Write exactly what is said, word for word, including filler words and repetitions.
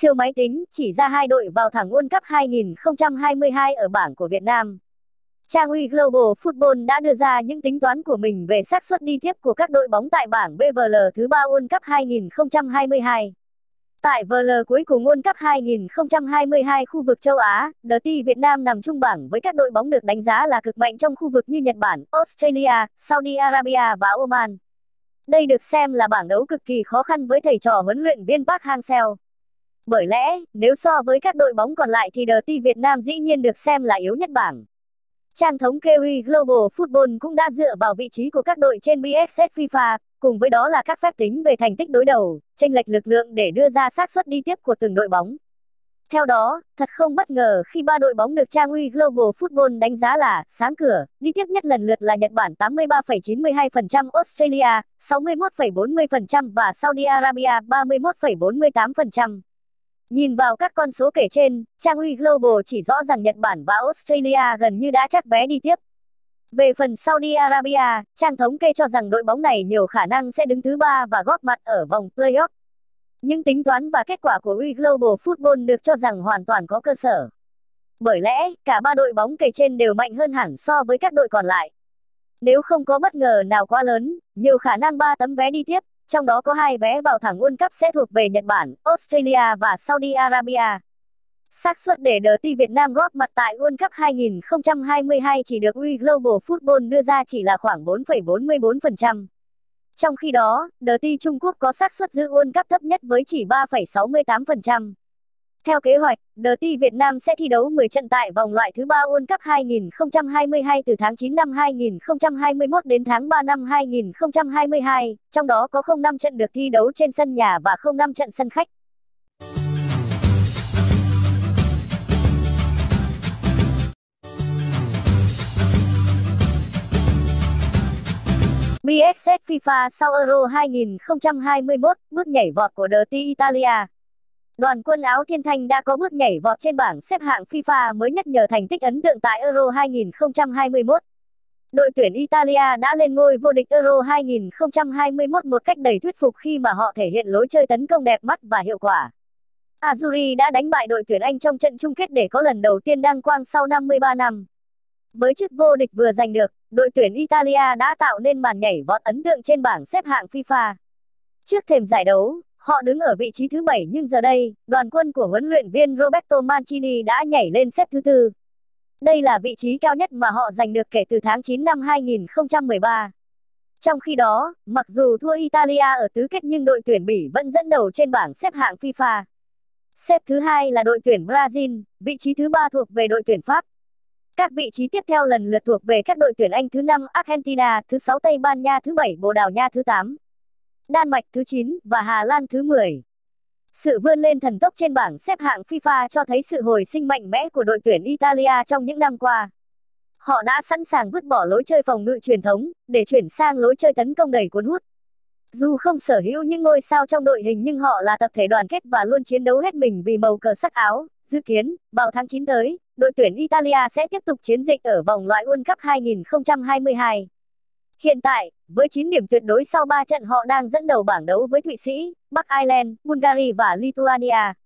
siêu máy tính chỉ ra hai đội vào thẳng World Cup hai nghìn không trăm hai mươi hai ở bảng của Việt Nam. Trang web Global Football đã đưa ra những tính toán của mình về xác suất đi tiếp của các đội bóng tại bảng bê vê lờ thứ ba World Cup hai nghìn không trăm hai mươi hai. Tại vê lờ cuối cùng World Cup hai nghìn không trăm hai mươi hai khu vực châu Á, đê tê Việt Nam nằm chung bảng với các đội bóng được đánh giá là cực mạnh trong khu vực như Nhật Bản, Australia, Saudi Arabia và Oman. Đây được xem là bảng đấu cực kỳ khó khăn với thầy trò huấn luyện viên Park Hang-seo. Bởi lẽ, nếu so với các đội bóng còn lại thì đê tê Việt Nam dĩ nhiên được xem là yếu nhất bảng. Trang thống kê Global Football cũng đã dựa vào vị trí của các đội trên bê ét ét FIFA, cùng với đó là các phép tính về thành tích đối đầu, chênh lệch lực lượng để đưa ra xác suất đi tiếp của từng đội bóng. Theo đó, thật không bất ngờ khi ba đội bóng được trang web Global Football đánh giá là sáng cửa, đi tiếp nhất lần lượt là Nhật Bản tám mươi ba phẩy chín mươi hai phần trăm, Australia sáu mươi mốt phẩy bốn mươi phần trăm và Saudi Arabia ba mươi mốt phẩy bốn mươi tám phần trăm. Nhìn vào các con số kể trên, trang web Global chỉ rõ rằng Nhật Bản và Australia gần như đã chắc vé đi tiếp. Về phần Saudi Arabia, trang thống kê cho rằng đội bóng này nhiều khả năng sẽ đứng thứ ba và góp mặt ở vòng playoff. Những tính toán và kết quả của Global Football được cho rằng hoàn toàn có cơ sở. Bởi lẽ, cả ba đội bóng kể trên đều mạnh hơn hẳn so với các đội còn lại. Nếu không có bất ngờ nào quá lớn, nhiều khả năng ba tấm vé đi tiếp, trong đó có hai vé vào thẳng World Cup sẽ thuộc về Nhật Bản, Australia và Saudi Arabia. Xác suất để đê tê Việt Nam góp mặt tại World Cup hai nghìn không trăm hai mươi hai chỉ được Global Football đưa ra chỉ là khoảng bốn phẩy bốn mươi bốn phần trăm. Trong khi đó, đê tê Trung Quốc có xác suất dự World Cup thấp nhất với chỉ ba phẩy sáu mươi tám phần trăm. Theo kế hoạch, đê tê Việt Nam sẽ thi đấu mười trận tại vòng loại thứ ba World Cup hai nghìn không trăm hai mươi hai từ tháng chín năm hai nghìn không trăm hai mươi mốt đến tháng ba năm hai nghìn không trăm hai mươi hai, trong đó có không năm trận được thi đấu trên sân nhà và không năm trận sân khách. bê ét ét FIFA sau Euro hai nghìn không trăm hai mươi mốt, bước nhảy vọt của đê tê Italia. Đoàn quân áo thiên thanh đã có bước nhảy vọt trên bảng xếp hạng FIFA mới nhất nhờ thành tích ấn tượng tại Euro hai nghìn không trăm hai mươi mốt. Đội tuyển Italia đã lên ngôi vô địch Euro hai nghìn không trăm hai mươi mốt một cách đầy thuyết phục khi mà họ thể hiện lối chơi tấn công đẹp mắt và hiệu quả. Azzurri đã đánh bại đội tuyển Anh trong trận chung kết để có lần đầu tiên đăng quang sau năm mươi ba năm. Với chức vô địch vừa giành được, đội tuyển Italia đã tạo nên màn nhảy vọt ấn tượng trên bảng xếp hạng FIFA. Trước thềm giải đấu, họ đứng ở vị trí thứ bảy nhưng giờ đây, đoàn quân của huấn luyện viên Roberto Mancini đã nhảy lên xếp thứ tư. Đây là vị trí cao nhất mà họ giành được kể từ tháng chín năm hai nghìn không trăm mười ba. Trong khi đó, mặc dù thua Italia ở tứ kết nhưng đội tuyển Bỉ vẫn dẫn đầu trên bảng xếp hạng FIFA. Xếp thứ hai là đội tuyển Brazil, vị trí thứ ba thuộc về đội tuyển Pháp. Các vị trí tiếp theo lần lượt thuộc về các đội tuyển Anh thứ năm, Argentina thứ sáu, Tây Ban Nha thứ bảy, Bồ Đào Nha thứ tám, Đan Mạch thứ chín và Hà Lan thứ mười. Sự vươn lên thần tốc trên bảng xếp hạng FIFA cho thấy sự hồi sinh mạnh mẽ của đội tuyển Italia trong những năm qua. Họ đã sẵn sàng vứt bỏ lối chơi phòng ngự truyền thống để chuyển sang lối chơi tấn công đầy cuốn hút. Dù không sở hữu những ngôi sao trong đội hình nhưng họ là tập thể đoàn kết và luôn chiến đấu hết mình vì màu cờ sắc áo. Dự kiến, vào tháng chín tới, đội tuyển Italia sẽ tiếp tục chiến dịch ở vòng loại World Cup hai nghìn không trăm hai mươi hai. Hiện tại, với chín điểm tuyệt đối sau ba trận họ đang dẫn đầu bảng đấu với Thụy Sĩ, Bắc Ireland, Bulgaria và Lithuania.